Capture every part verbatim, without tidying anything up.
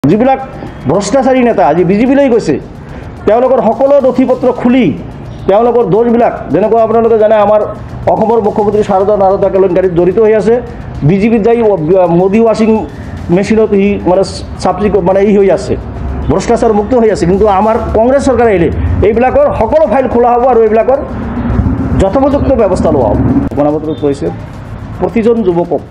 যিবিলাক ভ্ৰষ্টাচাৰী নেতা আজি বিজেপিলৈ গৈছে তেওঁলোকৰ সকলো নথিপত্ৰ খুলি তেওঁলোকৰ দোষবিলাক যেনেকৈ আপোনালোকে জানে আমাৰ অসমৰ মুখ্যমন্ত্ৰী শাৰদা নাৰদা কেলেংকাৰীত জড়িত হৈ আছে বিজেপিত যাই মোদী ৱাশ্বিং মেচিনত ই মানে চাপচি মানে ই হৈ আছে ভ্ৰষ্টাচাৰ মুক্ত হৈ আছে কিন্তু আমাৰ কংগ্ৰেছ চৰকাৰ আহিলে এইবিলাকৰ সকলো ফাইল খোলা হ'ব আৰু এইবিলাকৰ যথোপযুক্ত ব্যৱস্থা লোৱা হ'ব। গণপত্ৰত কৈছে প্ৰতিজন যুৱকক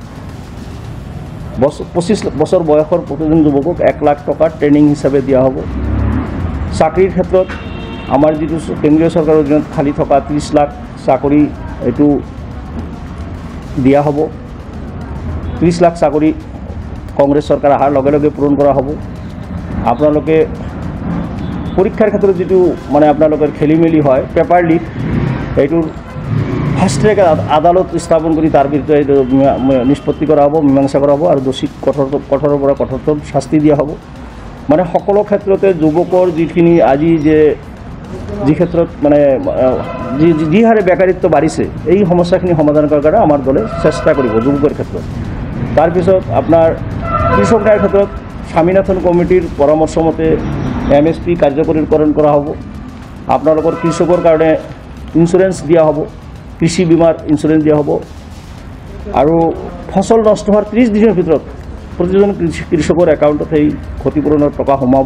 পঁচিছ বছৰ বয়সৰ প্ৰতিজন যুৱকক এক লাখ টকা ট্ৰেইনিং হিচাপে দিয়া হ'ব। চাকৰিৰ ক্ষেত্ৰত আমাৰ যিটো কেন্দ্ৰীয় চৰকাৰৰ অধীনত খালী থকা ত্ৰিছ লাখ চাকৰি এইটো দিয়া হ'ব। ত্ৰিছ লাখ চাকৰি কংগ্ৰেছ চৰকাৰ অহাৰ লগে লগে পূৰণ কৰা হ'ব। আপোনালোকে পৰীক্ষাৰ ক্ষেত্ৰত যিটো মানে আপোনালোকৰ খেলি মেলি হয় পেপাৰ লিক এইটোৰ ফাষ্ট ট্ৰেক আদালত স্থাপন কৰি তাৰ বিৰুদ্ধে এইটো নিষ্পত্তি কৰা হ'ব, মীমাংসা কৰা হ'ব আৰু দোষীক কঠোৰ কঠোৰৰ পৰা কঠোৰতম শাস্তি দিয়া হ'ব। মানে সকলো ক্ষেত্ৰতে যুৱকৰ যিখিনি আজি যে যি ক্ষেত্ৰত মানে যি যি হাৰে বেকাৰিত্ব বাঢ়িছে এই সমস্যাখিনি সমাধান কৰাৰ কাৰণে আমাৰ দলে চেষ্টা কৰিব যুৱকৰ ক্ষেত্ৰত। তাৰপিছত আপোনাৰ কৃষক ন্যায়ৰ ক্ষেত্ৰত স্বামীনাথন কমিটিৰ পৰামৰ্শ মতে এম এছ পি কাৰ্যকৰীকৰণ কৰা হ'ব। আপোনালোকৰ কৃষকৰ কাৰণে ইঞ্চুৰেঞ্চ দিয়া হ'ব, কৃষি বীমাৰ ইঞ্চুৰেঞ্চ দিয়া হ'ব আৰু ফচল নষ্ট হোৱাৰ ত্ৰিছ দিনৰ ভিতৰত প্ৰতিজন কৃষকৰ একাউণ্টত সেই ক্ষতিপূৰণৰ টকা সোমাব।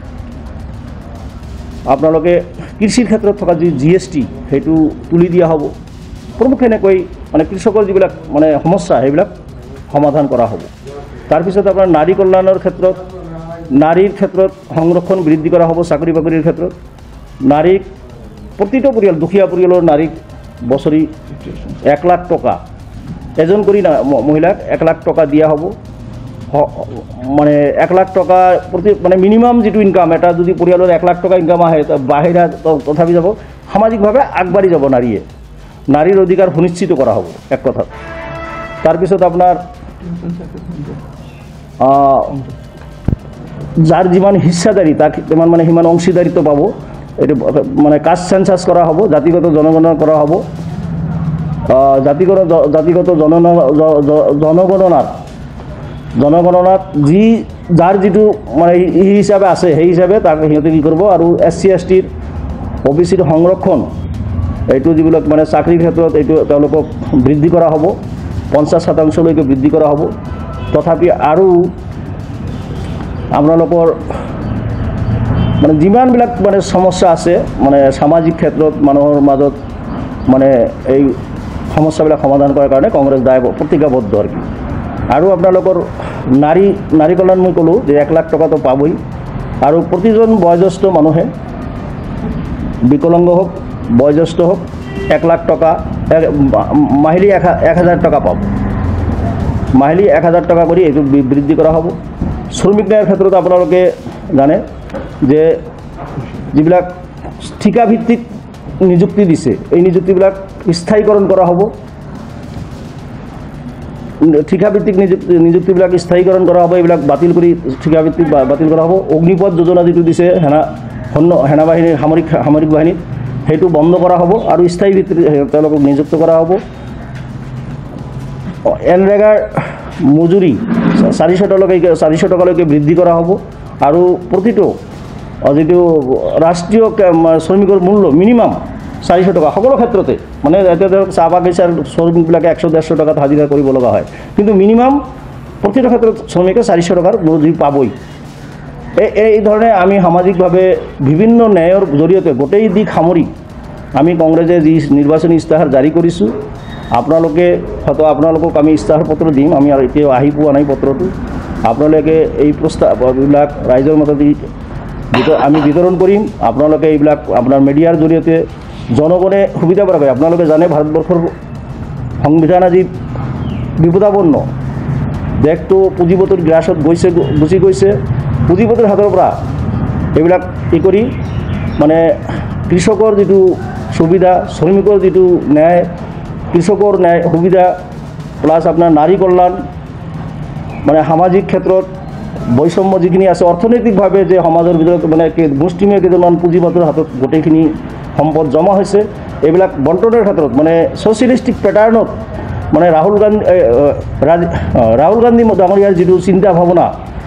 আপোনালোকে কৃষিৰ ক্ষেত্ৰত থকা যি জি এছ টি সেইটো তুলি দিয়া হ'ব। প্ৰমুখ এনেকৈ মানে কৃষকৰ যিবিলাক মানে সমস্যা সেইবিলাক সমাধান কৰা হ'ব। তাৰপিছত আপোনাৰ নাৰী কল্যাণৰ ক্ষেত্ৰত নাৰীৰ ক্ষেত্ৰত সংৰক্ষণ বৃদ্ধি কৰা হ'ব। চাকৰি বাকৰিৰ ক্ষেত্ৰত নাৰীক প্ৰতিটো পৰিয়াল দুখীয়া পৰিয়ালৰ নাৰীক বছৰি এক লাখ টকা এজন কৰি মহিলাক এক লাখ টকা দিয়া হ'ব। মানে এক লাখ টকা প্ৰতি মানে মিনিমাম যিটো ইনকাম এটা যদি পৰিয়ালৰ এক লাখ টকা ইনকাম আহে বাহিৰা তথাপি যাব সামাজিকভাৱে আগবাঢ়ি যাব নাৰীয়ে। নাৰীৰ অধিকাৰ সুনিশ্চিত কৰা হ'ব এক কথাত। তাৰপিছত আপোনাৰ যাৰ যিমান হিস্সাদাৰী তাক কিমান মানে সিমান অংশীদাৰিত্ব পাব। এইটো মানে কাষ্ট চেঞ্চাছ কৰা হ'ব, জাতিগত জনগণনা কৰা হ'ব। জাতিগত জাতিগত জনগণনা জনগণনাত জনগণনাত যি যাৰ যিটো মানে ই হিচাপে আছে সেই হিচাপে তাক সিহঁতে কি কৰিব আৰু এছ চি এছ টিৰ অ' বি চিৰ সংৰক্ষণ এইটো যিবিলাক মানে চাকৰিৰ ক্ষেত্ৰত এইটো তেওঁলোকক বৃদ্ধি কৰা হ'ব, পঞ্চাছ শতাংশলৈকে বৃদ্ধি কৰা হ'ব। তথাপি আৰু আপোনালোকৰ মানে যিমানবিলাক মানে সমস্যা আছে মানে সামাজিক ক্ষেত্ৰত মানুহৰ মাজত মানে এই সমস্যাবিলাক সমাধান কৰাৰ কাৰণে কংগ্ৰেছ দায় প্ৰতিজ্ঞাবদ্ধ আৰু কি। আৰু আপোনালোকৰ নাৰী নাৰী কল্যাণ মই ক'লোঁ যে এক লাখ টকাটো পাবই আৰু প্ৰতিজন বয়োজ্যেষ্ঠ মানুহে বিকলাংগ হওক বয়োজ্যেষ্ঠ হওক এক লাখ টকা মাহিলী এক এক হাজাৰ টকা পাব। মাহিলী এক হাজাৰ টকা কৰি এইটো বৃদ্ধি কৰা হ'ব। শ্ৰমিক ন্যায়ৰ ক্ষেত্ৰত আপোনালোকে জানে যে যিবিলাক ঠিকাভিত্তিক নিযুক্তি দিছে এই নিযুক্তিবিলাক স্থায়ীকৰণ কৰা হ'ব। ঠিকাভিত্তিক নিযুক্তি নিযুক্তিবিলাক স্থায়ীকৰণ কৰা হ'ব, এইবিলাক বাতিল কৰি ঠিকাভিত্তিক বাতিল কৰা হ'ব। অগ্নিপথ যোজনা যিটো দিছে সেনা সৈন্য সেনাবাহিনী সামৰিক সামৰিক বাহিনীত সেইটো বন্ধ কৰা হ'ব আৰু স্থায়ী ভিত্তিত তেওঁলোকক নিযুক্ত কৰা হ'ব। এনৰেগাৰ মজুৰি চাৰিশ টকালৈকে চাৰিশ টকালৈকে বৃদ্ধি কৰা হ'ব আৰু প্ৰতিটো যিটো ৰাষ্ট্ৰীয় শ্ৰমিকৰ মূল্য মিনিমাম চাৰিশ টকা সকলো ক্ষেত্ৰতে মানে এতিয়া ধৰক চাহ বাগিচাৰ শ্ৰমিকবিলাকে একশ ডেৰশ টকাত হাজিৰা কৰিব লগা হয় কিন্তু মিনিমাম প্ৰতিটো ক্ষেত্ৰত শ্ৰমিকে চাৰিশ টকাৰ মজুৰি পাবই। এই এই ধৰণে আমি সামাজিকভাৱে বিভিন্ন ন্যায়ৰ জৰিয়তে গোটেই দিশ সামৰি আমি কংগ্ৰেছে যি নিৰ্বাচনী ইস্তাহাৰ জাৰি কৰিছোঁ আপোনালোকে হয়তো আপোনালোকক আমি ইস্তাহাৰ পত্ৰ দিম, আমি আৰু এতিয়াও আহি পোৱা নাই পত্ৰটো। আপোনালোকে এই প্ৰস্তাৱবিলাক ৰাইজৰ মাজত আমি বিতৰণ কৰিম। আপোনালোকে এইবিলাক আপোনাৰ মিডিয়াৰ জৰিয়তে জনগণে সুবিধা পাব। আপোনালোকে জানে ভাৰতবৰ্ষৰ সংবিধান আজি বিপদাপন্ন, দেশটো পুঁজিপতিৰ গ্ৰাছত গৈছে গুচি গৈছে। পুঁজিপতিৰ হাতৰ পৰা এইবিলাক ই কৰি মানে কৃষকৰ যিটো সুবিধা, শ্ৰমিকৰ যিটো ন্যায়, কৃষকৰ ন্যায় সুবিধা প্লাছ আপোনাৰ নাৰী কল্যাণ মানে সামাজিক ক্ষেত্ৰত বৈষম্য যিখিনি আছে অৰ্থনৈতিকভাৱে যে সমাজৰ ভিতৰত মানে মুষ্টিমেয় কেইজনমান পুঁজিপতিৰ হাতত গোটেইখিনি সম্পদ জমা হৈছে এইবিলাক বণ্টনৰ ক্ষেত্ৰত মানে ছ'চিয়েলিষ্টিক পেটাৰ্ণত মানে ৰাহুল গান্ধী ৰাহুল গান্ধী ডাঙৰীয়াৰ যিটো চিন্তা ভাৱনা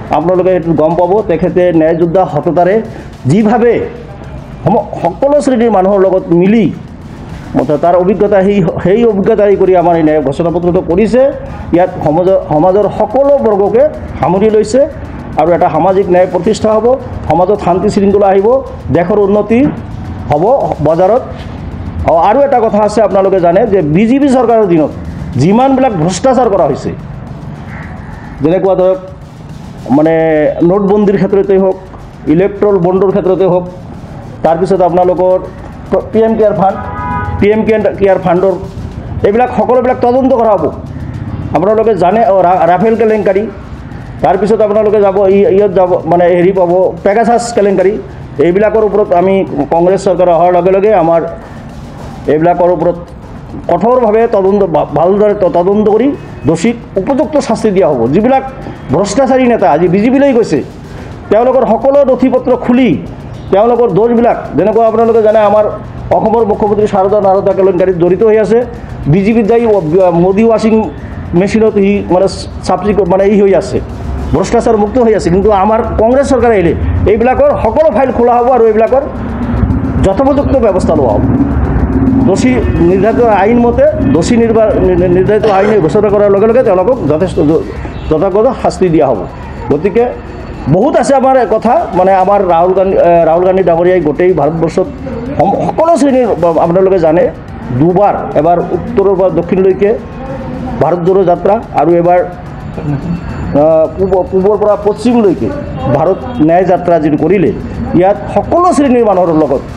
আপোনালোকে এইটো গম পাব তেখেতে ন্যায় যোদ্ধা সততাৰে যিভাৱে সকলো শ্ৰেণীৰ মানুহৰ লগত মিলি তাৰ অভিজ্ঞতা সেই সেই অভিজ্ঞতাই কৰি আমাৰ এই ন্যায় ঘোষণা পত্ৰটো কৰিছে। ইয়াত সমাজৰ সমাজৰ সকলো বৰ্গকে সামৰি লৈছে আৰু এটা সামাজিক ন্যায় প্ৰতিষ্ঠা হ'ব, সমাজত শান্তি শৃংখলা আহিব, দেশৰ উন্নতি হ'ব বজাৰত। আৰু এটা কথা আছে, আপোনালোকে জানে যে বিজেপি চৰকাৰৰ দিনত যিমানবিলাক ভ্ৰষ্টাচাৰ কৰা হৈছে, যেনেকুৱা ধৰক মানে নোটবন্দীৰ ক্ষেত্ৰতেই হওক, ইলেক্ট্ৰল বণ্ডৰ ক্ষেত্ৰতে হওক, তাৰপিছত আপোনালোকৰ P M care fund P M care ফাণ্ডৰ এইবিলাক সকলোবিলাক তদন্ত কৰা হ'ব। আপোনালোকে জানে ৰাফেল কেলেংকাৰী, তাৰপিছত আপোনালোকে যাব ইয়াত যাব মানে হেৰি পাব পেগাছাছ কেলেংকাৰী, এইবিলাকৰ ওপৰত আমি কংগ্ৰেছ চৰকাৰ অহাৰ লগে লগে আমাৰ এইবিলাকৰ ওপৰত কঠোৰভাৱে তদন্ত ভালদৰে তদন্ত কৰি দোষীক উপযুক্ত শাস্তি দিয়া হ'ব। যিবিলাক ভ্ৰষ্টাচাৰী নেতা আজি বিজেপিলৈ গৈছে, তেওঁলোকৰ সকলো নথি পত্ৰ খুলি তেওঁলোকৰ দোষবিলাক, যেনেকুৱা আপোনালোকে জানে আমাৰ অসমৰ মুখ্যমন্ত্ৰী শাৰদা নাৰদা কেলেংকাৰীত জড়িত হৈ আছে, বিজেপিত যাই মোদী ৱাশ্বিং মেচিনত সি মানে চাবচিক মানে ই হৈ আছে, ভ্ৰষ্টাচাৰ মুক্ত হৈ আছে। কিন্তু আমাৰ কংগ্ৰেছ চৰকাৰে আহিলে এইবিলাকৰ সকলো ফাইল খোলা হ'ব আৰু এইবিলাকৰ যথোপযুক্ত ব্যৱস্থা লোৱা হ'ব। দোষী নিৰ্ধাৰিত আইন মতে দোষী নিৰ্ধাৰিত আইন ঘোষণা কৰাৰ লগে লগে তেওঁলোকক যথেষ্ট যথাযথ শাস্তি দিয়া হ'ব। গতিকে বহুত আছে আমাৰ কথা, মানে আমাৰ ৰাহুল গান্ধী ৰাহুল গান্ধী ডাঙৰীয়াই গোটেই ভাৰতবৰ্ষত সকলো শ্ৰেণীৰ আপোনালোকে জানে দুবাৰ, এবাৰ উত্তৰৰ পৰা দক্ষিণলৈকে ভাৰত জোড়ো যাত্ৰা আৰু এবাৰ পূব পূবৰ পৰা পশ্চিমলৈকে ভাৰত ন্যায় যাত্ৰা যিটো কৰিলে, ইয়াত সকলো শ্ৰেণীৰ মানুহৰ লগত